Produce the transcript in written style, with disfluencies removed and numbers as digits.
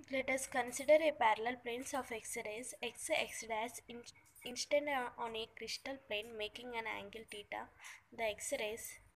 Let us consider a parallel planes of x-rays. X dash instead on a crystal plane making an angle theta. The x-rays